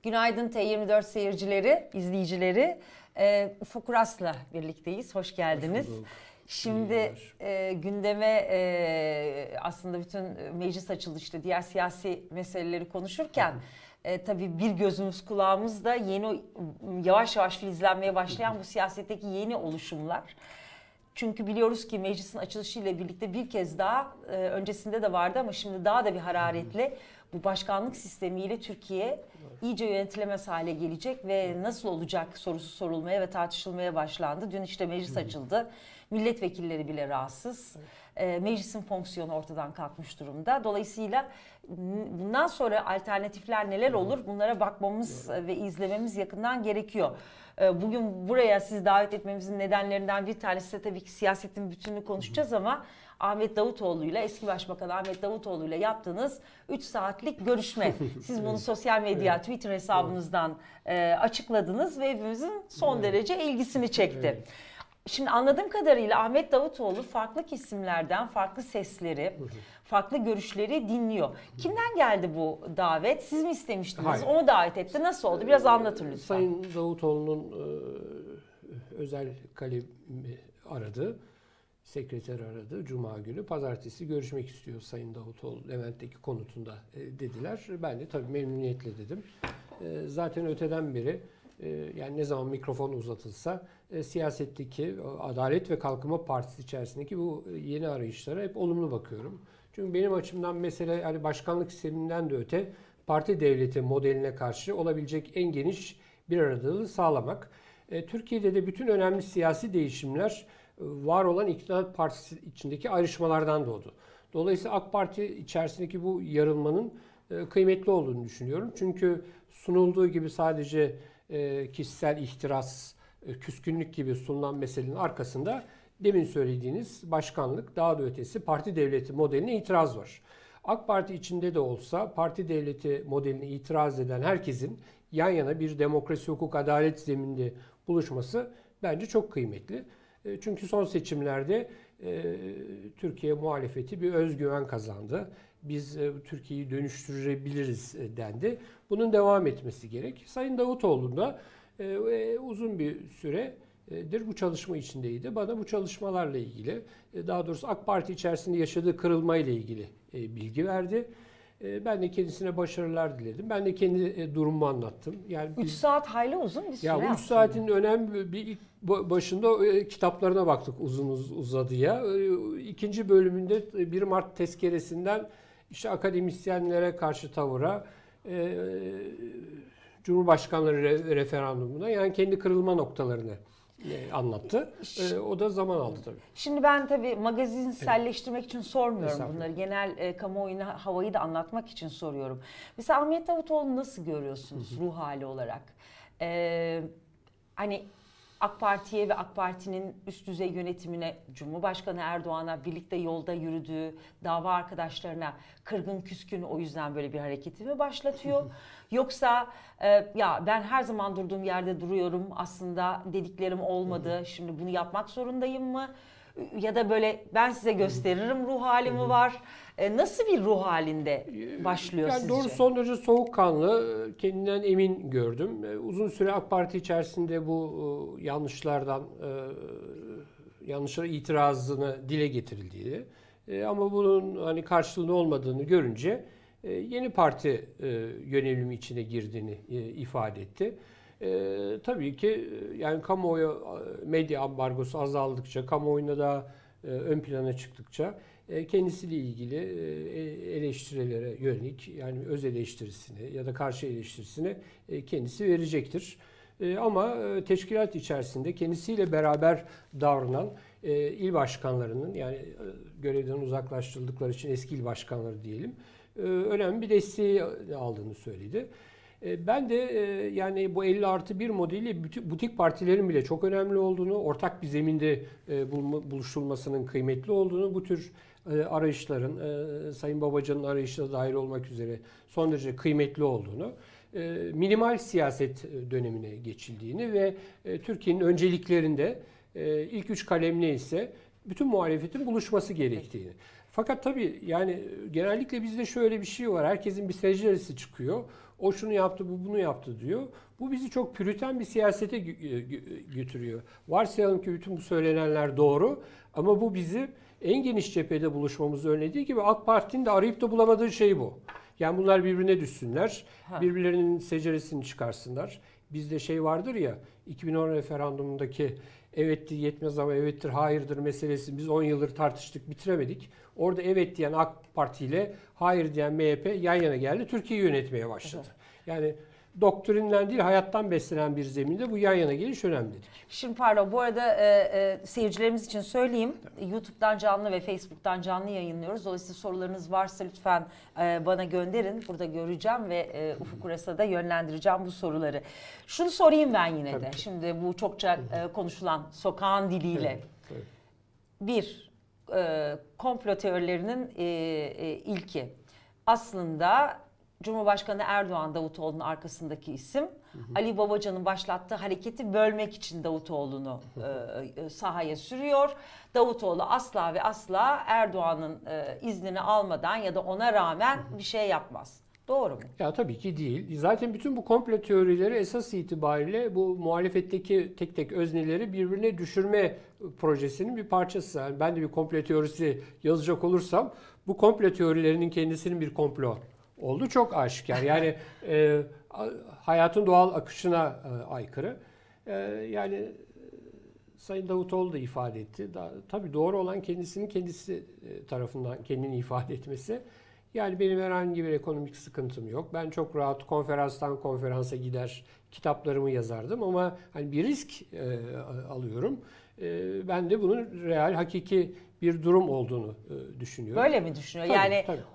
Günaydın T24 seyircileri, izleyicileri. Ufuk Uras'la birlikteyiz. Hoş geldiniz. Hoş bulduk. Şimdi gündeme aslında bütün meclis açıldı, işte diğer siyasi meseleleri konuşurken tabii bir gözümüz kulağımız da yavaş yavaş filizlenmeye başlayan bu siyasetteki yeni oluşumlar. Çünkü biliyoruz ki meclisin açılışıyla birlikte bir kez daha öncesinde de vardı ama şimdi daha da bir hararetle bu başkanlık sistemiyle Türkiye iyice yönetilemez hale gelecek ve nasıl olacak sorusu sorulmaya ve tartışılmaya başlandı. Dün işte meclis açıldı. Milletvekilleri bile rahatsız. Meclisin fonksiyonu ortadan kalkmış durumda. Dolayısıyla bundan sonra alternatifler neler olur? Bunlara bakmamız ve izlememiz yakından gerekiyor. Bugün buraya sizi davet etmemizin nedenlerinden bir tanesi de tabii ki siyasetin bütününü konuşacağız ama Ahmet Davutoğlu'yla, eski Başbakan Ahmet Davutoğlu'yla yaptığınız 3 saatlik görüşme. Siz bunu sosyal medya, Twitter hesabınızdan açıkladınız ve hepimizin son derece ilgisini çekti. Şimdi anladığım kadarıyla Ahmet Davutoğlu farklı kesimlerden farklı sesleri, farklı görüşleri dinliyor. Kimden geldi bu davet? Siz mi istemiştiniz? Hayır. O mu davet etti? Nasıl oldu? Biraz anlatın lütfen. Sayın Davutoğlu'nun özel kalemi aradı. Sekreter aradı Cuma günü. Pazartesi görüşmek istiyor Sayın Davutoğlu Levent'teki konutunda dediler. Ben de tabii memnuniyetle dedim. Zaten öteden beri yani ne zaman mikrofon uzatılsa siyasetteki Adalet ve Kalkınma Partisi içerisindeki bu yeni arayışlara hep olumlu bakıyorum. Çünkü benim açımdan mesele hani başkanlık sisteminden de öte parti devleti modeline karşı olabilecek en geniş bir aradalığı sağlamak. Türkiye'de de bütün önemli siyasi değişimler var olan iktidar partisi içindeki ayrışmalardan doğdu. Dolayısıyla AK Parti içerisindeki bu yarılmanın kıymetli olduğunu düşünüyorum. Çünkü sunulduğu gibi sadece kişisel ihtiras, küskünlük gibi sunulan meselenin arkasında demin söylediğiniz başkanlık, daha da ötesi parti devleti modeline itiraz var. AK Parti içinde de olsa parti devleti modeline itiraz eden herkesin yan yana bir demokrasi, hukuk, adalet zemininde buluşması bence çok kıymetli. Çünkü son seçimlerde Türkiye muhalefeti bir özgüven kazandı. Biz Türkiye'yi dönüştürebiliriz dendi. Bunun devam etmesi gerek. Sayın Davutoğlu da uzun bir süredir bu çalışma içindeydi. Bana bu çalışmalarla ilgili, daha doğrusu AK Parti içerisinde yaşadığı kırılma ile ilgili bilgi verdi. Ben de kendisine başarılar diledim. Ben de kendi durumumu anlattım. Yani 3 saat hayli uzun bir süre. Ya bu 3 saatin önemli bir ilk başında kitaplarına baktık uzun uzadıya. İkinci bölümünde 1 Mart tezkeresinden işte akademisyenlere karşı tavıra, Cumhurbaşkanları referandumuna, yani kendi kırılma noktalarını anlattı. O da zaman aldı tabii. Şimdi ben tabii magazinselleştirmek için sormuyorum bunları. Genel kamuoyuna havayı da anlatmak için soruyorum. Mesela Ahmet Davutoğlu'nu nasıl görüyorsunuz ruh hali olarak? Hani AK Parti'ye ve AK Parti'nin üst düzey yönetimine, Cumhurbaşkanı Erdoğan'a birlikte yolda yürüdüğü dava arkadaşlarına kırgın küskün o yüzden böyle bir hareketi mi başlatıyor? Yoksa ya ben her zaman durduğum yerde duruyorum, aslında dediklerim olmadı, şimdi bunu yapmak zorundayım mı? Ya da böyle ben size gösteririm ruh halimi var. Nasıl bir ruh halinde başlıyor yani sizce? Doğru, son derece soğukkanlı, kendinden emin gördüm. Uzun süre AK Parti içerisinde bu yanlışlara itirazını dile getirildiği ama bunun hani karşılığında olmadığını görünce yeni parti yönelimi içine girdiğini ifade etti. Tabii ki yani kamuoyu medya ambargosu azaldıkça, kamuoyuna da ön plana çıktıkça kendisiyle ilgili eleştirilere yönelik, yani öz eleştirisini ya da karşı eleştirisini kendisi verecektir. Ama teşkilat içerisinde kendisiyle beraber davranan il başkanlarının, yani görevden uzaklaştırıldıkları için eski il başkanları diyelim, önemli bir desteği aldığını söyledi. Ben de yani bu 50+1 modeli butik partilerin bile çok önemli olduğunu, ortak bir zeminde buluşulmasının kıymetli olduğunu, bu tür arayışların, Sayın Babacan'ın arayışına dahil olmak üzere son derece kıymetli olduğunu, minimal siyaset dönemine geçildiğini ve Türkiye'nin önceliklerinde ilk 3 kalem neyse bütün muhalefetin buluşması gerektiğini. Fakat tabii yani genellikle bizde şöyle bir şey var. Herkesin bir seceresi çıkıyor. O şunu yaptı, bu bunu yaptı diyor. Bu bizi çok püriten bir siyasete götürüyor. Varsayalım ki bütün bu söylenenler doğru ama bu bizi en geniş cephede buluşmamızı önlediği gibi AK Parti'nin de arayıp da bulamadığı şey bu. Yani bunlar birbirine düşsünler, birbirlerinin seceresini çıkarsınlar. Bizde şey vardır ya, 2010 referandumundaki evettir yetmez ama evettir hayırdır meselesi biz 10 yıldır tartıştık bitiremedik. Orada evet diyen AK Parti ile hayır diyen MHP yan yana geldi. Türkiye'yi yönetmeye başladı. Yani doktrinden değil hayattan beslenen bir zeminde bu yan yana geliş önemli dedik. Şimdi pardon bu arada seyircilerimiz için söyleyeyim. YouTube'dan canlı ve Facebook'tan canlı yayınlıyoruz. Dolayısıyla sorularınız varsa lütfen bana gönderin. Burada göreceğim ve Ufuk Uras'a da yönlendireceğim bu soruları. Şunu sorayım ben yine de. Şimdi bu çokça konuşulan sokağın diliyle. Bir, komplo teorilerinin ilki. Aslında Cumhurbaşkanı Erdoğan Davutoğlu'nun arkasındaki isim. Ali Babacan'ın başlattığı hareketi bölmek için Davutoğlu'nu sahaya sürüyor. Davutoğlu asla ve asla Erdoğan'ın iznini almadan ya da ona rağmen bir şey yapmaz. Doğru mu? Ya tabii ki değil. Zaten bütün bu komplo teorileri esas itibariyle bu muhalefetteki tek tek özneleri birbirine düşürme projesinin bir parçası. Yani ben de bir komplo teorisi yazacak olursam bu komplo teorilerinin kendisinin bir komplo oldu çok aşikar. Yani hayatın doğal akışına aykırı. Yani Sayın Davutoğlu da ifade etti. Tabii doğru olan kendisinin kendisi tarafından kendini ifade etmesi. Yani benim herhangi bir ekonomik sıkıntım yok. Ben çok rahat konferanstan konferansa gider kitaplarımı yazardım ama hani bir risk alıyorum. Ben de bunun real, hakiki bir durum olduğunu düşünüyorum. Böyle mi düşünüyor? Tabii, yani tabii.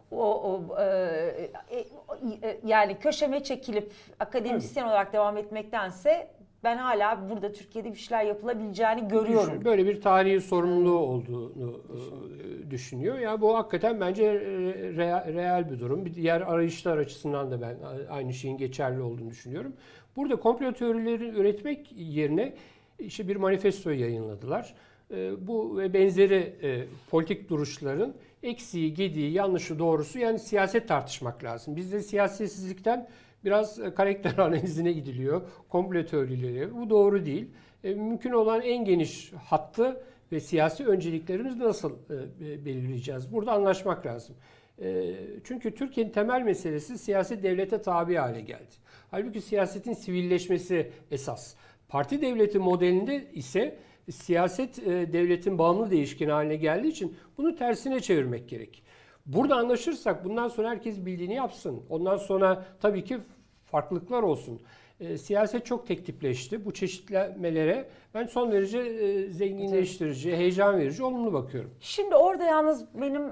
Yani köşeme çekilip akademisyen olarak devam etmektense ben hala burada Türkiye'de bir şeyler yapılabileceğini görüyorum. Böyle bir tarihi sorumluluğu olduğunu düşünüyor. Yani bu hakikaten bence real bir durum. Bir diğer arayışlar açısından da ben aynı şeyin geçerli olduğunu düşünüyorum. Burada komplo teorileri üretmek yerine işte bir manifesto yayınladılar. Bu ve benzeri politik duruşların eksiği, gediği, yanlışı, doğrusu yani siyaset tartışmak lazım. Bizde siyasetsizlikten biraz karakter analizine gidiliyor, komplo teorileri. Bu doğru değil. Mümkün olan en geniş hattı ve siyasi önceliklerimizi nasıl belirleyeceğiz? Burada anlaşmak lazım. Çünkü Türkiye'nin temel meselesi siyaset devlete tabi hale geldi. Halbuki siyasetin sivilleşmesi esas. Parti devleti modelinde ise siyaset devletin bağımlı değişkeni haline geldiği için bunu tersine çevirmek gerek. Burada anlaşırsak bundan sonra herkes bildiğini yapsın. Ondan sonra tabii ki farklılıklar olsun. Siyaset çok tek tipleşti. Bu çeşitlemelere ben son derece zenginleştirici, heyecan verici, olumlu bakıyorum. Şimdi orada yalnız benim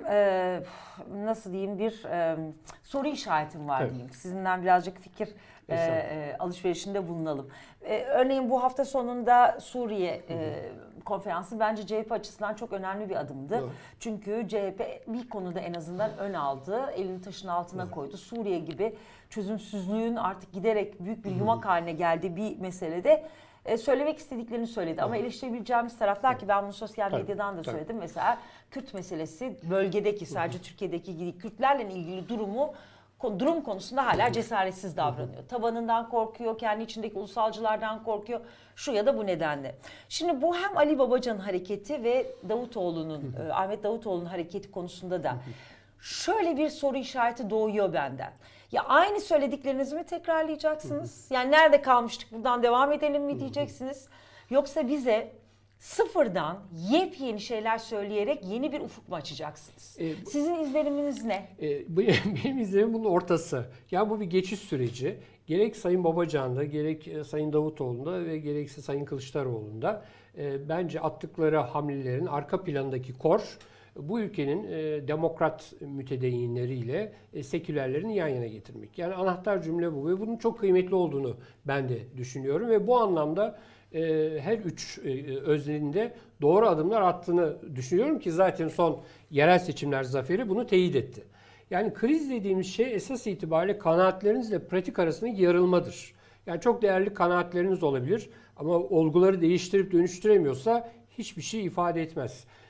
nasıl diyeyim bir soru işaretim var diyeyim. Sizinden birazcık fikir alışverişinde bulunalım. Örneğin bu hafta sonunda Suriye konferansı bence CHP açısından çok önemli bir adımdı. Doğru. Çünkü CHP bir konuda en azından ön aldı, elini taşın altına koydu. Suriye gibi çözümsüzlüğün artık giderek büyük bir yumak haline geldiği bir meselede söylemek istediklerini söyledi. Ama eleştirebileceğimiz taraflar ki ben bunu sosyal medyadan da söyledim. Mesela Kürt meselesi bölgedeki sadece Türkiye'deki gibi Kürtlerle ilgili durum konusunda hala cesaretsiz davranıyor. Tabanından korkuyor, kendi içindeki ulusalcılardan korkuyor. Şu ya da bu nedenle. Şimdi bu hem Ali Babacan'ın hareketi ve Davutoğlu'nun, Ahmet Davutoğlu'nun hareketi konusunda da şöyle bir soru işareti doğuyor benden. Ya aynı söylediklerinizi mi tekrarlayacaksınız? Yani nerede kalmıştık buradan devam edelim mi diyeceksiniz? Yoksa bize sıfırdan yepyeni şeyler söyleyerek yeni bir ufuk mu açacaksınız? Sizin izleniminiz ne? Benim izlenimim bunun ortası. Yani bu bir geçiş süreci. Gerek Sayın Babacan'da, gerek Sayın Davutoğlu'nda ve gerekse Sayın Kılıçdaroğlu'nda bence attıkları hamlelerin arka plandaki kor bu ülkenin demokrat mütedeyinleriyle sekülerlerin yan yana getirmek. Yani anahtar cümle bu ve bunun çok kıymetli olduğunu ben de düşünüyorum ve bu anlamda her üç öznenin de doğru adımlar attığını düşünüyorum ki zaten son yerel seçimler zaferi bunu teyit etti. Yani kriz dediğimiz şey esas itibariyle kanaatlerinizle pratik arasındaki yarılmadır. Yani çok değerli kanaatleriniz olabilir ama olguları değiştirip dönüştüremiyorsa hiçbir şey ifade etmez.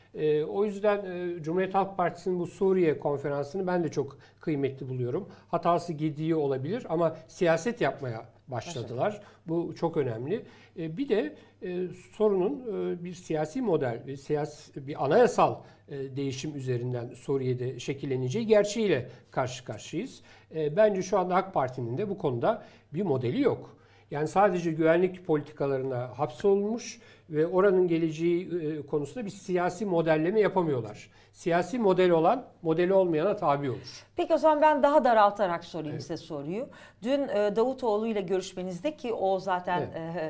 O yüzden Cumhuriyet Halk Partisi'nin bu Suriye konferansını ben de çok kıymetli buluyorum. Hatası gediği olabilir ama siyaset yapmaya başladılar. Bu çok önemli. Bir de sorunun bir siyasi model, bir anayasal değişim üzerinden Suriye'de şekilleneceği gerçeğiyle karşı karşıyayız. Bence şu anda AK Parti'nin de bu konuda bir modeli yok. Yani sadece güvenlik politikalarına hapsolmuş ve oranın geleceği konusunda bir siyasi modelleme yapamıyorlar. Siyasi model olan, modeli olmayana tabi olur. Peki o zaman ben daha daraltarak sorayım size soruyu. Dün Davutoğlu ile görüşmenizde, ki o zaten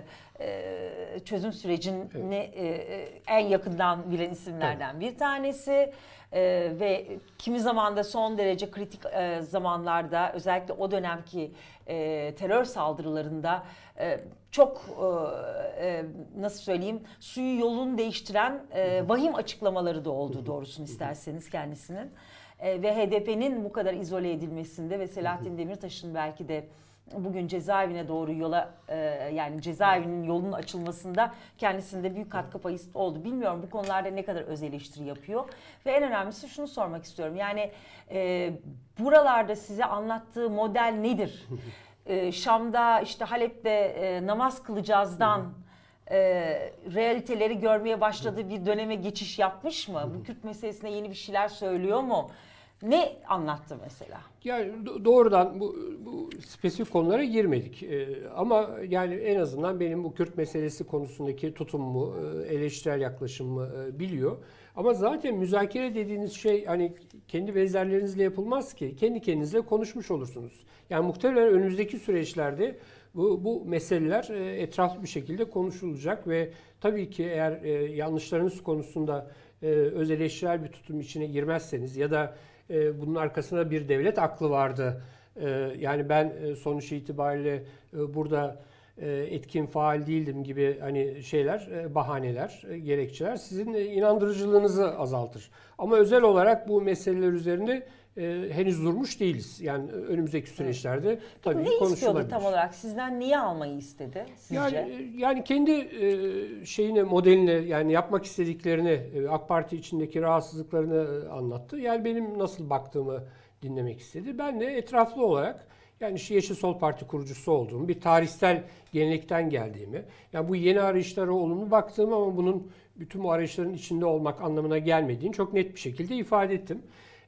çözüm sürecini en yakından bilen isimlerden bir tanesi. Ve kimi zaman da son derece kritik zamanlarda, özellikle o dönemki terör saldırılarında çok nasıl söyleyeyim, suyu yolunu değiştiren vahim açıklamaları da oldu doğrusunu isterseniz kendisinin. Ve HDP'nin bu kadar izole edilmesinde ve Selahattin Demirtaş'ın belki de bugün cezaevine doğru yola, yani cezaevinin yolunun açılmasında kendisinde büyük katkı payı oldu. Bilmiyorum bu konularda ne kadar öz eleştiri yapıyor. Ve en önemlisi şunu sormak istiyorum. Yani buralarda size anlattığı model nedir? Şam'da, işte Halep'te namaz kılacağızdan realiteleri görmeye başladığı bir döneme geçiş yapmış mı? Bu Kürt meselesine yeni bir şeyler söylüyor mu? Ne anlattı mesela? Yani doğrudan bu spesifik konulara girmedik. Ama yani en azından benim bu Kürt meselesi konusundaki tutumumu, eleştirel yaklaşımımı biliyor. Ama zaten müzakere dediğiniz şey hani kendi benzerlerinizle yapılmaz ki. Kendi kendinizle konuşmuş olursunuz. Yani muhtemelen önümüzdeki süreçlerde bu meseleler etraflı bir şekilde konuşulacak ve tabii ki eğer yanlışlarınız konusunda öz eleştirel bir tutum içine girmezseniz ya da bunun arkasında bir devlet aklı vardı. Yani ben sonuç itibariyle burada etkin faal değildim gibi hani şeyler, bahaneler, gerekçeler sizin inandırıcılığınızı azaltır. Ama özel olarak bu meseleler üzerinde henüz durmuş değiliz. Yani önümüzdeki süreçlerde tabii konuşulabilir. Ne istiyordu tam olarak? Sizden niye almayı istedi sizce? Yani kendi şeyine, modeline, yani yapmak istediklerini, AK Parti içindeki rahatsızlıklarını anlattı. Yani benim nasıl baktığımı dinlemek istedi. Ben de etraflı olarak yani Yeşil Sol Parti kurucusu olduğumu, bir tarihsel gelenekten geldiğimi, yani bu yeni arayışlara olumlu baktığımı ama bunun bütün bu arayışların içinde olmak anlamına gelmediğini çok net bir şekilde ifade ettim.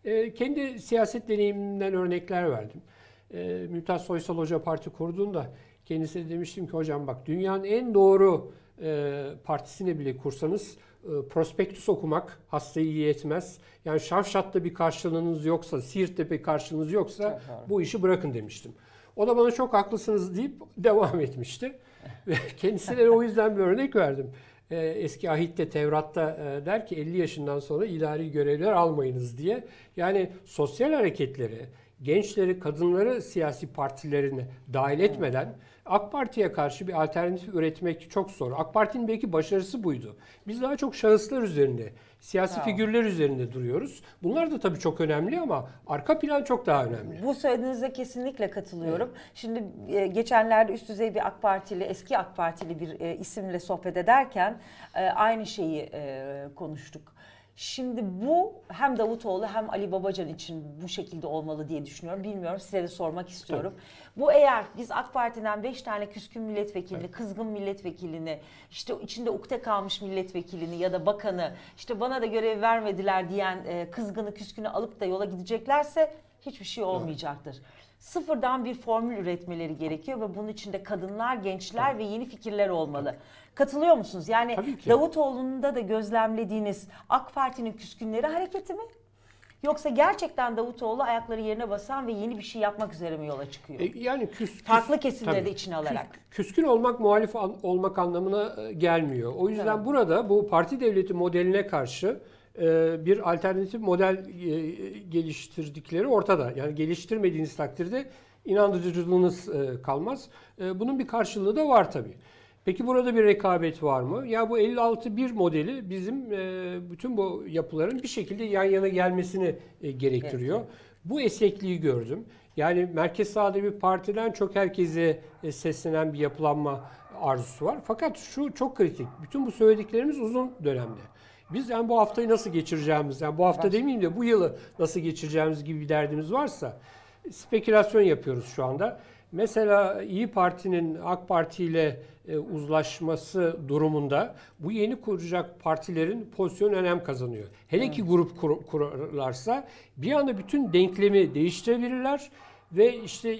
Kendi siyaset deneyimimden örnekler verdim. Mümtaz Soysal Hoca parti kurduğunda kendisine demiştim ki hocam bak dünyanın en doğru partisini bile kursanız prospektüs okumak hastayı iyi etmez. Yani Şavşat'ta bir karşılığınız yoksa, Siirt'te bir karşılığınız yoksa bu işi bırakın demiştim. O da bana çok haklısınız deyip devam etmişti. Ve kendisine o yüzden bir örnek verdim. Eski ahitte, Tevrat'ta der ki 50 yaşından sonra idari görevler almayınız diye. Yani sosyal hareketleri, gençleri, kadınları siyasi partilerine dahil etmeden AK Parti'ye karşı bir alternatif üretmek çok zor. AK Parti'nin belki başarısı buydu. Biz daha çok şahıslar üzerinde, siyasi figürler üzerinde duruyoruz. Bunlar da tabii çok önemli ama arka plan çok daha önemli. Bu söylediğinize kesinlikle katılıyorum. Evet. Şimdi geçenlerde üst düzey bir AK Partili, eski AK Partili bir isimle sohbet ederken aynı şeyi konuştuk. Şimdi bu hem Davutoğlu hem Ali Babacan için bu şekilde olmalı diye düşünüyorum. Bilmiyorum, size de sormak istiyorum. Tabii. Bu eğer biz AK Parti'den 5 tane küskün milletvekilini, evet, kızgın milletvekilini, işte içinde ukde kalmış milletvekilini ya da bakanı, işte bana da görev vermediler diyen kızgını küskünü alıp da yola gideceklerse hiçbir şey olmayacaktır. Evet. Sıfırdan bir formül üretmeleri gerekiyor ve bunun içinde kadınlar, gençler ve yeni fikirler olmalı. Katılıyor musunuz? Yani Davutoğlu'nda da gözlemlediğiniz AK Parti'nin küskünleri hareketi mi? Yoksa gerçekten Davutoğlu ayakları yerine basan ve yeni bir şey yapmak üzere mi yola çıkıyor? Yani farklı kesimleri de içine alarak. Küskün olmak, muhalif olmak anlamına gelmiyor. O yüzden burada bu parti devleti modeline karşı bir alternatif model geliştirdikleri ortada. Yani geliştirmediğiniz takdirde inandırıcılığınız kalmaz. Bunun bir karşılığı da var tabii. Peki burada bir rekabet var mı? Ya bu 56-1 modeli bizim bütün bu yapıların bir şekilde yan yana gelmesini gerektiriyor. Evet. Bu esnekliği gördüm. Yani merkez sağda bir partiden çok herkese seslenen bir yapılanma arzusu var. Fakat şu çok kritik. Bütün bu söylediklerimiz uzun dönemde. Biz yani bu haftayı nasıl geçireceğimiz, yani bu hafta demeyeyim de bu yılı nasıl geçireceğimiz gibi bir derdimiz varsa spekülasyon yapıyoruz şu anda. Mesela İyi Parti'nin AK Parti ile uzlaşması durumunda bu yeni kuracak partilerin pozisyonu önem kazanıyor. Hele ki grup kurarlarsa bir anda bütün denklemi değiştirebilirler ve işte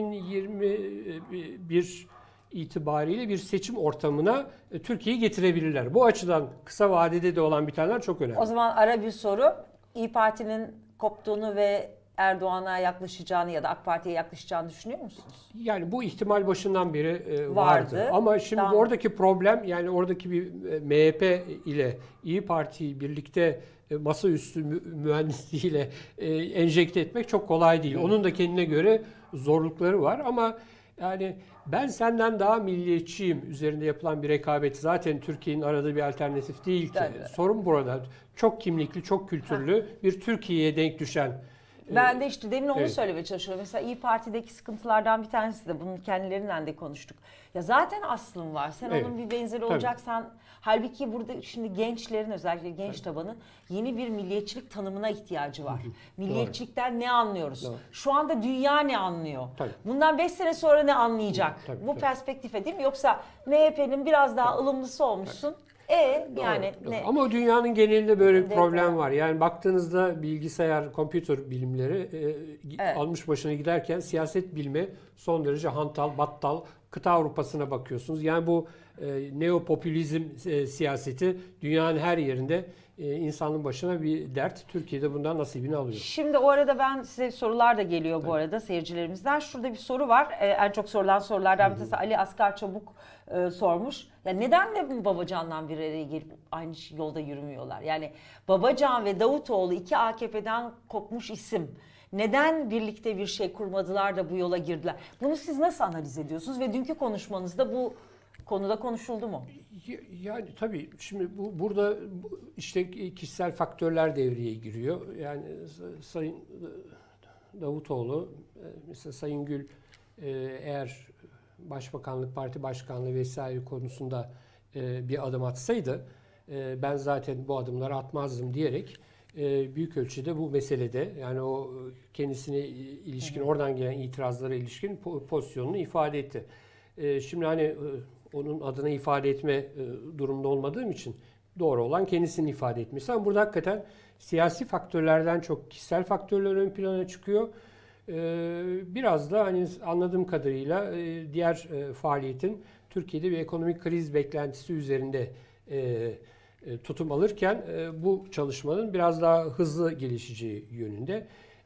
2021 itibariyle bir seçim ortamına Türkiye'yi getirebilirler. Bu açıdan kısa vadede de olan bitenler çok önemli. O zaman ara bir soru. İyi Parti'nin koptuğunu ve Erdoğan'a yaklaşacağını ya da AK Parti'ye yaklaşacağını düşünüyor musunuz? Yani bu ihtimal başından beri vardı. Ama şimdi oradaki problem, yani oradaki bir MHP ile İyi Parti'yi birlikte masaüstü mühendisliğiyle enjekte etmek çok kolay değil. Onun da kendine göre zorlukları var ama yani ben senden daha milliyetçiyim üzerinde yapılan bir rekabet zaten Türkiye'nin aradığı bir alternatif değil ki. Tabii. Sorun burada. Çok kimlikli, çok kültürlü bir Türkiye'ye denk düşen. Ben de işte demin onu söylemeye çalışıyorum. Mesela İyi Parti'deki sıkıntılardan bir tanesi de bunun kendilerinden de konuştuk. Ya zaten aslın var. Sen onun bir benzeri olacaksan, halbuki burada şimdi gençlerin, özellikle genç tabanın yeni bir milliyetçilik tanımına ihtiyacı var. Milliyetçilikten ne anlıyoruz? Şu anda dünya ne anlıyor? Bundan 5 sene sonra ne anlayacak? Bu perspektife değil mi? Yoksa MHP'nin biraz daha ılımlısı olmuşsun. Yani doğru. ne? Ama o dünyanın genelinde böyle bir problem var. Yani baktığınızda bilgisayar, kompütür bilimleri almış başına giderken siyaset bilimi son derece hantal, battal. Kıta Avrupa'sına bakıyorsunuz. Yani bu neopopülizm siyaseti dünyanın her yerinde insanın başına bir dert. Türkiye'de bundan nasibini alıyor. Şimdi o arada ben size sorular da geliyor bu arada seyircilerimizden. Şurada bir soru var. En çok sorulan sorulardan bir tanesi Ali Asgar Çabuk sormuş. Ya neden de Babacan'la bir araya gelip aynı yolda yürümüyorlar? Yani Babacan ve Davutoğlu iki AKP'den kopmuş isim. Neden birlikte bir şey kurmadılar da bu yola girdiler? Bunu siz nasıl analiz ediyorsunuz ve dünkü konuşmanızda bu konuda konuşuldu mu? Yani tabii şimdi burada işte kişisel faktörler devreye giriyor. Yani Sayın Davutoğlu, mesela Sayın Gül eğer Başbakanlık, Parti Başkanlığı vesaire konusunda bir adım atsaydı ben zaten bu adımları atmazdım diyerek büyük ölçüde bu meselede, yani o kendisine ilişkin, oradan gelen itirazlara ilişkin pozisyonunu ifade etti. Şimdi hani onun adına ifade etme durumunda olmadığım için doğru olan kendisinin ifade etmesi. Ama burada hakikaten siyasi faktörlerden çok kişisel faktörler ön plana çıkıyor. Biraz da hani anladığım kadarıyla diğer faaliyetin Türkiye'de bir ekonomik kriz beklentisi üzerinde tutum alırken bu çalışmanın biraz daha hızlı gelişeceği yönünde.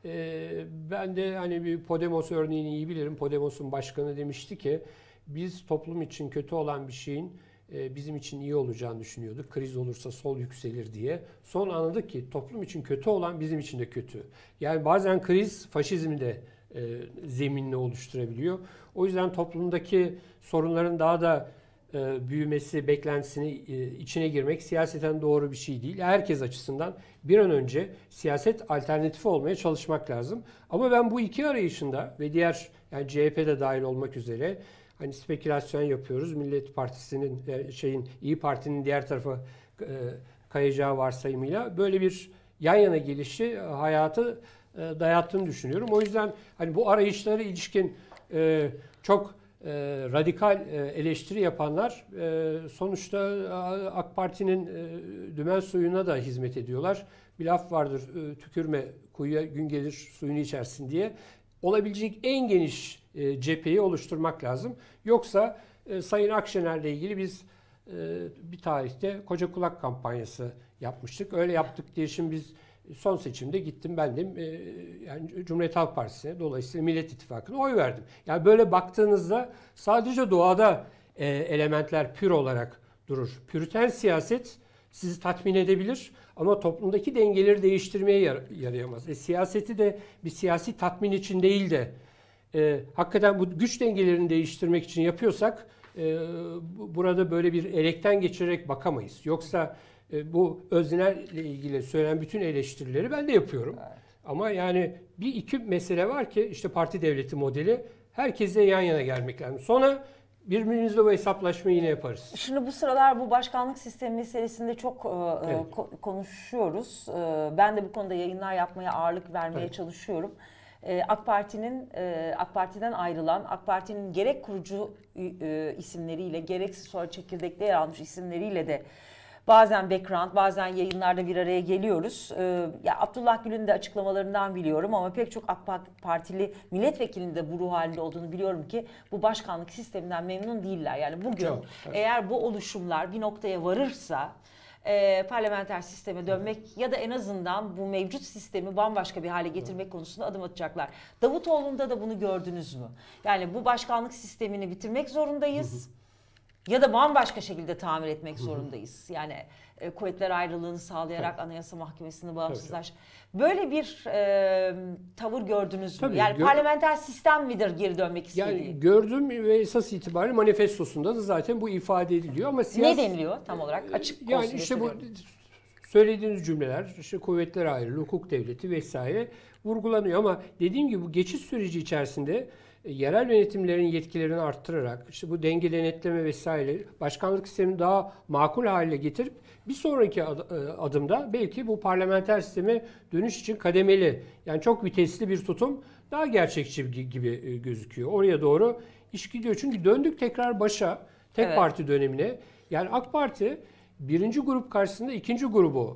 Ben de hani bir Podemos örneğini iyi bilirim. Podemos'un başkanı demişti ki biz toplum için kötü olan bir şeyin bizim için iyi olacağını düşünüyorduk. Kriz olursa sol yükselir diye. Sonra anladık ki toplum için kötü olan bizim için de kötü. Yani bazen kriz faşizmi de zeminini oluşturabiliyor. O yüzden toplumdaki sorunların daha da büyümesi, beklentisini içine girmek siyaseten doğru bir şey değil. Herkes açısından bir an önce siyaset alternatifi olmaya çalışmak lazım. Ama ben bu iki arayışında ve diğer, yani CHP'de dahil olmak üzere hani spekülasyon yapıyoruz. Millet Partisi'nin İyi Parti'nin diğer tarafa kayacağı varsayımıyla böyle bir yan yana gelişi hayatı dayattığını düşünüyorum. O yüzden hani bu arayışlara ilişkin çok radikal eleştiri yapanlar sonuçta AK Parti'nin dümen suyuna da hizmet ediyorlar. Bir laf vardır, tükürme kuyuya gün gelir suyunu içersin diye. Olabilecek en geniş cepheyi oluşturmak lazım. Yoksa Sayın Akşener'le ilgili biz bir tarihte koca kulak kampanyası yapmıştık. Öyle yaptık diye şimdi biz son seçimde gittim bendim yani Cumhuriyet Halk Partisi'ne, dolayısıyla Millet İttifakı'na oy verdim. Yani böyle baktığınızda sadece doğada elementler pür olarak durur. Püriten siyaset sizi tatmin edebilir ama toplumdaki dengeleri değiştirmeye yarayamaz. Siyaseti de bir siyasi tatmin için değil de hakikaten bu güç dengelerini değiştirmek için yapıyorsak burada böyle bir elekten geçirerek bakamayız. Yoksa bu Özdener'le ilgili söylenen bütün eleştirileri ben de yapıyorum. Evet. Ama yani bir iki mesele var ki işte parti devleti modeli herkesle yan yana gelmek lazım. Sonra birbirimizle bu hesaplaşmayı yine yaparız. Şimdi bu sıralar bu başkanlık sistemi meselesinde çok Evet. konuşuyoruz. Ben de bu konuda yayınlar yapmaya ağırlık vermeye Evet. çalışıyorum. AK Parti'den ayrılan, AK Parti'nin gerek kurucu isimleriyle gerekse sonra çekirdekte yer almış isimleriyle de bazen background, bazen yayınlarda bir araya geliyoruz. Ya Abdullah Gül'ün de açıklamalarından biliyorum ama pek çok AK Partili milletvekilinin de bu ruh halinde olduğunu biliyorum ki bu başkanlık sisteminden memnun değiller. Yani bugün Çok, evet. eğer bu oluşumlar bir noktaya varırsa parlamenter sisteme dönmek ya da en azından bu mevcut sistemi bambaşka bir hale getirmek konusunda adım atacaklar. Davutoğlu'nda da bunu gördünüz mü? Yani bu başkanlık sistemini bitirmek zorundayız. Ya da bambaşka şekilde tamir etmek zorundayız. Yani kuvvetler ayrılığını sağlayarak Anayasa Mahkemesi'ni bağımsızlaş. Böyle bir tavır gördünüz mü? Tabii, Yani parlamenter sistem midir geri dönmek istediği? Yani gördüm ve esas itibariyle manifestosunda da zaten bu ifade ediliyor ama Ne deniliyor tam olarak? Açık yani olsun işte bu soruyorum. söylediğiniz cümleler, işte kuvvetler ayrılığı, hukuk devleti vesaire vurgulanıyor ama dediğim gibi bu geçiş süreci içerisinde yerel yönetimlerin yetkilerini arttırarak işte bu denge denetleme vesaire başkanlık sistemini daha makul hale getirip bir sonraki adımda belki bu parlamenter sisteme dönüş için kademeli, yani çok vitesli bir tutum daha gerçekçi gibi gözüküyor. Oraya doğru iş gidiyor. Çünkü döndük tekrar başa, tek parti dönemine. Yani AK Parti birinci grup karşısında ikinci grubu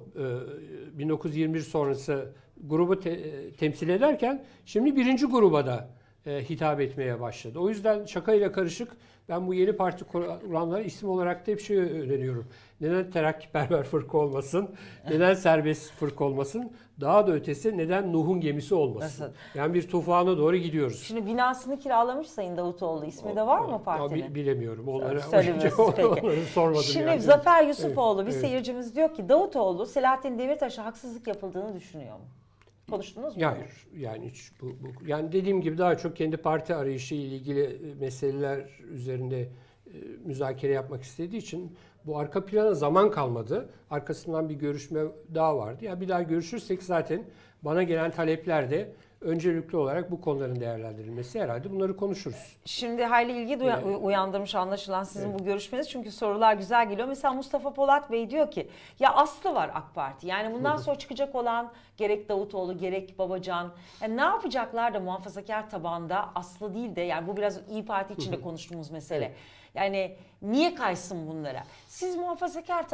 1921 sonrası grubu temsil ederken şimdi birinci gruba da hitap etmeye başladı. O yüzden şakayla karışık ben bu yeni parti kuranlara isim olarak da hep şey öğreniyorum. Neden terakkiperver fırka olmasın? Neden serbest fırka olmasın? Daha da ötesi neden Nuh'un gemisi olmasın? Nasıl? Yani bir tufana doğru gidiyoruz. Şimdi binasını kiralamış Sayın Davutoğlu. İsmi de var mı partinin? Bilemiyorum. Onları sormadım. Şimdi yani. Zafer Yusufoğlu bir seyircimiz diyor ki Davutoğlu Selahattin Demirtaş'a haksızlık yapıldığını düşünüyor mu? Konuştunuz mu? Hayır. Yani hiç yani dediğim gibi daha çok kendi parti arayışı ile ilgili meseleler üzerinde müzakere yapmak istediği için bu arka plana zaman kalmadı. Arkasından bir görüşme daha vardı. Ya bir daha görüşürsek zaten bana gelen talepler de öncelikli olarak bu konuların değerlendirilmesi, herhalde bunları konuşuruz. Şimdi hayli ilgi uyandırmış anlaşılan sizin bu görüşmeniz. Çünkü sorular güzel geliyor. Mesela Mustafa Polat Bey diyor ki ya aslı var AK Parti. Yani bundan sonra çıkacak olan gerek Davutoğlu gerek Babacan yani ne yapacaklar da muhafazakar tabanda aslı değil de, yani bu biraz İYİ Parti içinde konuştuğumuz mesele. Yani niye kaysın bunlara? Siz muhafazakar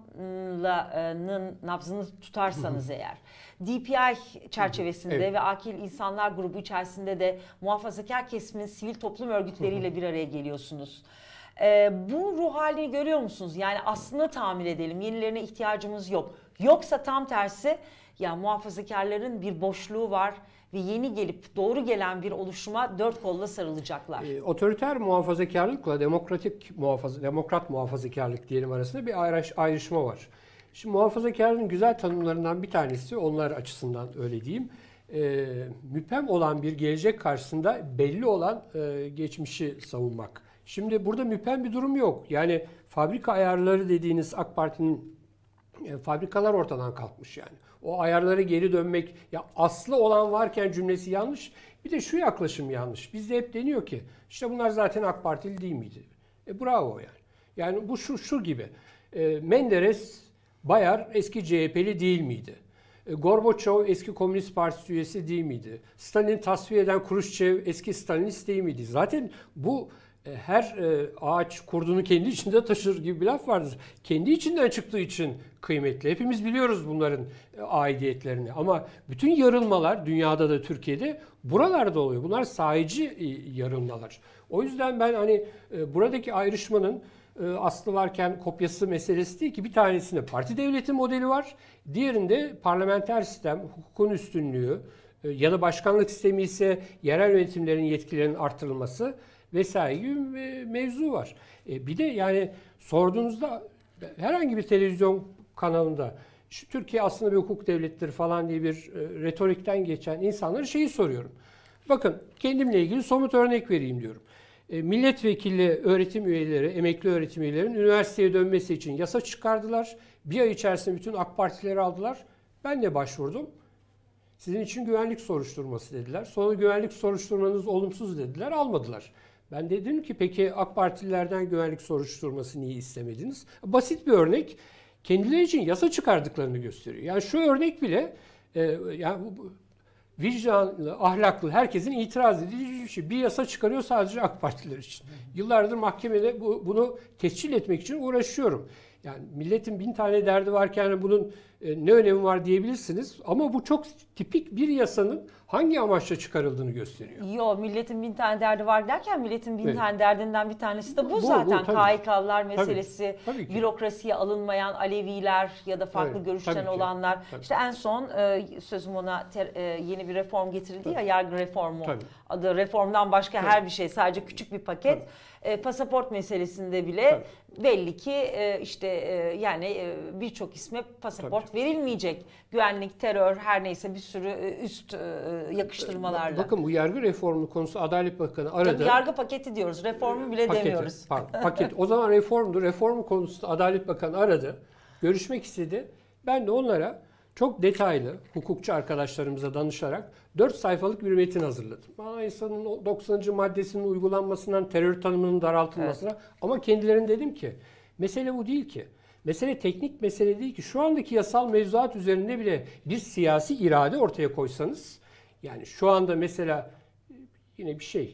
tabanının nabzını tutarsanız eğer, DPI çerçevesinde ve Akil İnsanlar grubu içerisinde de muhafazakar kesimin sivil toplum örgütleriyle bir araya geliyorsunuz. Bu ruh halini görüyor musunuz? Yani aslında tamir edelim, yenilerine ihtiyacımız yok. Yoksa tam tersi, ya muhafazakarların bir boşluğu var ve yeni gelip doğru gelen bir oluşuma dört kolla sarılacaklar. Otoriter muhafazakarlıkla demokrat muhafazakarlık diyelim arasında bir ayrışma var. Şimdi muhafazakarlığın güzel tanımlarından bir tanesi, onlar açısından öyle diyeyim, müphem olan bir gelecek karşısında belli olan geçmişi savunmak. Şimdi burada müphem bir durum yok. Yani fabrika ayarları dediğiniz AK Parti'nin fabrikalar ortadan kalkmış yani. O ayarlara geri dönmek, ya aslı olan varken cümlesi yanlış. Bir de şu yaklaşım yanlış. Bizde hep deniyor ki işte bunlar zaten AK Partili değil miydi? Bravo yani. Yani bu şu gibi. Menderes Bayar eski CHP'li değil miydi? Gorbaçov eski Komünist Partisi üyesi değil miydi? Stalin tasfiye eden Kruşçev eski Stalinist değil miydi? Zaten bu her ağaç kurduğunu kendi içinde taşır gibi bir laf vardır. Kendi içinden çıktığı için kıymetli. Hepimiz biliyoruz bunların aidiyetlerini. Ama bütün yarılmalar dünyada da Türkiye'de buralarda oluyor. Bunlar sahici yarılmalar. O yüzden ben hani buradaki ayrışmanın aslı varken kopyası meselesi değil ki, bir tanesinde parti devleti modeli var. Diğerinde parlamenter sistem, hukukun üstünlüğü ya da başkanlık sistemi ise yerel yönetimlerin yetkilerinin artırılması vesaire gibi mevzu var. Bir de yani sorduğunuzda herhangi bir televizyon kanalında şu Türkiye aslında bir hukuk devlettir falan diye bir retorikten geçen insanlara şeyi soruyorum. Bakın kendimle ilgili somut örnek vereyim diyorum. Milletvekili öğretim üyeleri, emekli öğretim üyelerinin üniversiteye dönmesi için yasa çıkardılar. Bir ay içerisinde bütün AK Partileri aldılar. Ben de başvurdum. Sizin için güvenlik soruşturması dediler. Sonra güvenlik soruşturmanız olumsuz dediler. Almadılar. Ben dedim ki peki AK Partililerden güvenlik soruşturması niye istemediniz? Basit bir örnek. Kendileri için yasa çıkardıklarını gösteriyor. Yani şu örnek bile yani vicdanlı, ahlaklı, herkesin itiraz edeceği bir şey. Bir yasa çıkarıyor sadece AK Partililer için. Yıllardır mahkemede bunu tescil etmek için uğraşıyorum. Yani milletin 1000 tane derdi varken bunun ne önemi var diyebilirsiniz. Ama bu çok tipik bir yasanın hangi amaçla çıkarıldığını gösteriyor. Yo, milletin 1000 tane derdi var derken milletin 1000 tane derdinden bir tanesi de bu zaten. Tabii. KHK'lılar meselesi, Tabii bürokrasiye alınmayan Aleviler ya da farklı görüşten olanlar. Tabii. İşte en son sözüm ona yeni bir reform getirildi ya, yargı reformu. Tabii. Adı reformdan başka her bir şey, sadece küçük bir paket. Pasaport meselesinde bile belli ki yani birçok isme pasaport verilmeyecek. Güvenlik, terör, her neyse bir sürü üst yakıştırmalarla. Bakın bu yargı reformu konusu Adalet Bakanı aradı. Tabii yargı paketi diyoruz, reformu bile demiyoruz. Paket. O zaman reformdu. Reformu konusunda Adalet Bakanı aradı. Görüşmek istedi. Ben de onlara çok detaylı hukukçu arkadaşlarımıza danışarak 4 sayfalık bir metin hazırladım. Anayasanın 90. maddesinin uygulanmasından terör tanımının daraltılmasına ama kendilerine dedim ki mesele bu değil ki. Mesele teknik mesele değil ki. Şu andaki yasal mevzuat üzerinde bile bir siyasi irade ortaya koysanız, yani şu anda mesela yine bir şey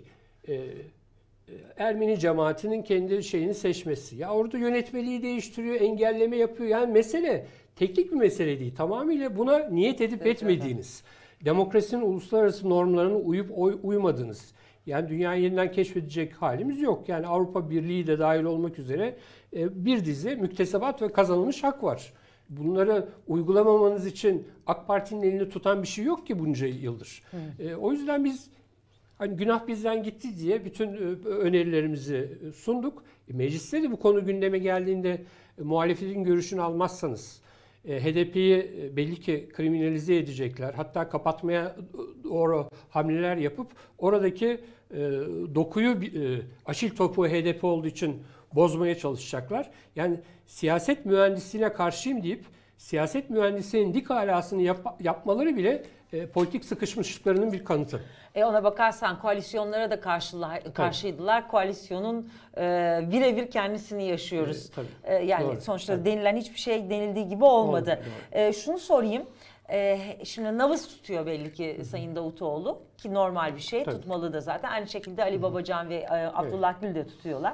Ermeni cemaatinin kendi şeyini seçmesi. Ya orada yönetmeliği değiştiriyor, engelleme yapıyor. Yani mesele teknik bir mesele değil. Tamamıyla buna niyet edip etmediğiniz. Demokrasinin uluslararası normlarına uyup uymadınız. Yani dünyayı yeniden keşfedecek halimiz yok. Yani Avrupa Birliği de dahil olmak üzere bir dizi müktesebat ve kazanılmış hak var. Bunları uygulamamanız için AK Parti'nin elini tutan bir şey yok ki bunca yıldır. O yüzden biz hani günah bizden gitti diye bütün önerilerimizi sunduk. Mecliste de bu konu gündeme geldiğinde muhalefetin görüşünü almazsanız HDP'yi belli ki kriminalize edecekler. Hatta kapatmaya doğru hamleler yapıp oradaki dokuyu aşil topu HDP olduğu için bozmaya çalışacaklar. Yani siyaset mühendisliğine karşıyım deyip siyaset mühendisliğinin dik alasını yapmaları bile politik sıkışmışlıklarının bir kanıtı. Ona bakarsan koalisyonlara da karşıydılar. Koalisyonun birebir kendisini yaşıyoruz. Yani doğru. Sonuçta denilen hiçbir şey denildiği gibi olmadı. Doğru. Şunu sorayım. Şimdi nabız tutuyor belli ki Sayın Davutoğlu, ki normal bir şey. Tutmalı da zaten. Aynı şekilde Ali Babacan ve Abdullah Gül de tutuyorlar.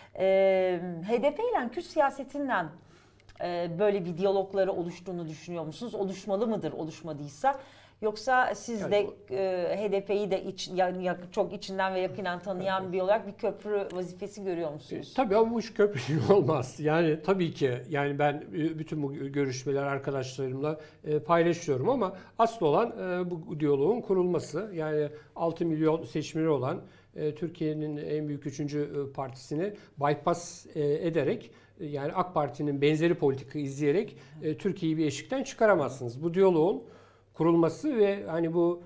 HDP ile Kürt siyasetinden böyle bir diyalogları oluştuğunu düşünüyor musunuz? Oluşmalı mıdır oluşmadıysa? Yoksa siz de HDP'yi de çok içinden ve yakinen tanıyan bir olarak bir köprü vazifesi görüyor musunuz? Tabii ama bu iş köprü olmaz. Yani tabii ki yani ben bütün bu görüşmeler arkadaşlarımla paylaşıyorum ama asıl olan bu diyaloğun kurulması. Yani 6 milyon seçmeni olan Türkiye'nin en büyük 3. partisini bypass ederek, yani AK Parti'nin benzeri politika izleyerek Türkiye'yi bir eşikten çıkaramazsınız. Bu diyaloğun kurulması ve hani bu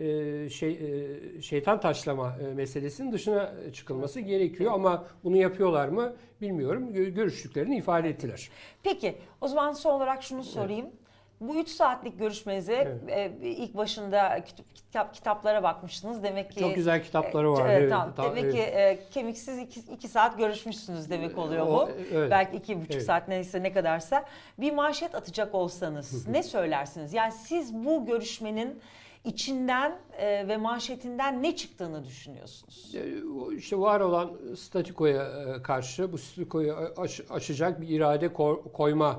şeytan taşlama meselesinin dışına çıkılması gerekiyor ama bunu yapıyorlar mı bilmiyorum. Görüştüklerini ifade ettiler. Peki o zaman son olarak şunu sorayım. Evet. Bu 3 saatlik görüşmenize ilk başında kitaplara bakmışsınız. Demek ki çok güzel kitapları var. Demek ki kemiksiz 2 saat görüşmüşsünüz demek oluyor bu. Evet. Belki 2,5 saat neyse ne kadarsa. Bir manşet atacak olsanız ne söylersiniz? Yani siz bu görüşmenin içinden ve manşetinden ne çıktığını düşünüyorsunuz? İşte var olan statikoya karşı bu statikoyu aşacak bir irade koyma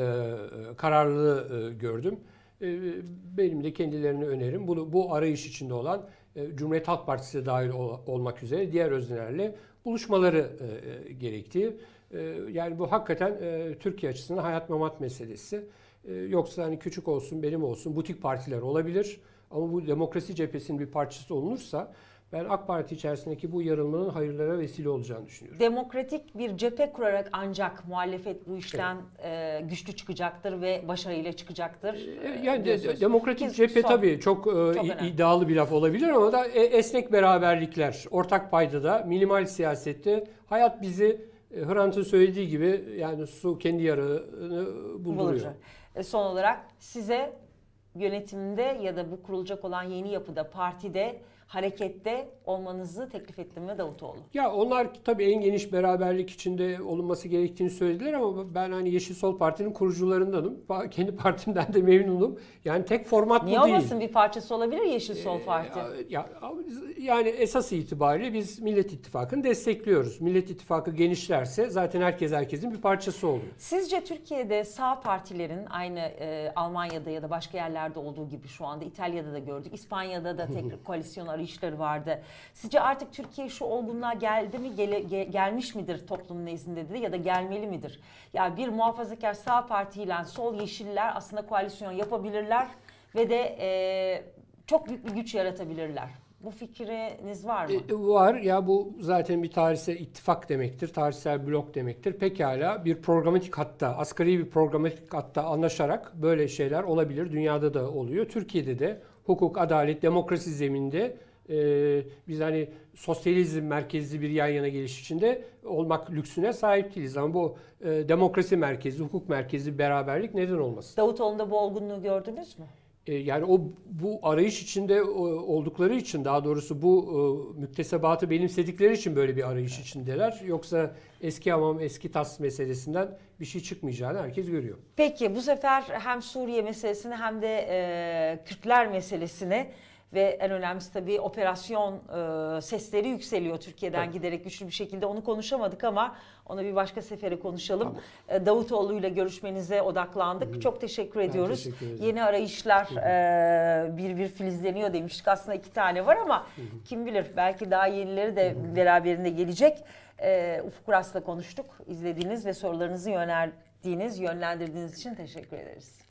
kararlılığı gördüm. Benim de kendilerine önerim bu arayış içinde olan Cumhuriyet Halk Partisi de dahil olmak üzere diğer öznelerle buluşmaları gerektiği. Yani bu hakikaten Türkiye açısından hayat memat meselesi. Yoksa hani küçük olsun benim olsun butik partiler olabilir ama bu demokrasi cephesinin bir parçası olunursa ben AK Parti içerisindeki bu yarılmanın hayırlara vesile olacağını düşünüyorum. Demokratik bir cephe kurarak ancak muhalefet bu işten güçlü çıkacaktır ve başarıyla çıkacaktır. Yani demokratik cephe tabii çok iddialı bir laf olabilir ama da esnek beraberlikler, ortak paydada, minimal siyasette hayat bizi Hrant'ın söylediği gibi yani su kendi yarığını bulduruyor. Son olarak size yönetimde ya da bu kurulacak olan yeni yapıda, partide, harekette olmanızı teklif etti mi Davutoğlu? Ya onlar tabii en geniş beraberlik içinde olunması gerektiğini söylediler ama ben hani Yeşil Sol Parti'nin kurucularındanım. Kendi partimden de memnunum. Yani tek format bu değil. Niye olmasın, bir parçası olabilir Yeşil Sol Parti? Yani esas itibariyle biz Millet İttifakı'nı destekliyoruz. Millet İttifakı genişlerse zaten herkesin bir parçası oluyor. Sizce Türkiye'de sağ partilerin aynı Almanya'da ya da başka yerlerde olduğu gibi şu anda İtalya'da da gördük, İspanya'da da tekrar koalisyon arayışları vardı. Sizce artık Türkiye şu olgunluğa geldi mi, gelmiş midir toplum nezdinde dedi ya da gelmeli midir? Yani bir muhafazakar sağ partiyle sol yeşiller aslında koalisyon yapabilirler ve de çok büyük bir güç yaratabilirler. Bu fikriniz var mı? Var. Ya bu zaten bir tarihsel ittifak demektir. Tarihsel blok demektir. Pekala bir programatik hatta, asgari bir programatik hatta anlaşarak böyle şeyler olabilir. Dünyada da oluyor. Türkiye'de de hukuk, adalet, demokrasi zeminde biz hani sosyalizm merkezli bir yan yana geliş içinde olmak lüksüne sahip değiliz. Ama bu demokrasi merkezli, hukuk merkezli bir beraberlik neden olmasın? Davutoğlu'nda bu olgunluğu gördünüz mü? Yani bu arayış içinde oldukları için, daha doğrusu bu müktesebatı benimsedikleri için böyle bir arayış içindeler. Yoksa eski hamam eski tas meselesinden bir şey çıkmayacağını herkes görüyor. Peki bu sefer hem Suriye meselesini hem de Kürtler meselesini ve en önemlisi tabii operasyon sesleri yükseliyor Türkiye'den giderek güçlü bir şekilde. Onu konuşamadık ama onu bir başka sefere konuşalım. Tamam. Davutoğlu ile görüşmenize odaklandık. Çok teşekkür ediyoruz. Teşekkür ederim. Yeni arayışlar bir filizleniyor demiştik. Aslında 2 tane var ama kim bilir belki daha yenileri de beraberinde gelecek. Ufuk Uras'la konuştuk. İzlediğiniz ve sorularınızı yönlendirdiğiniz için teşekkür ederiz.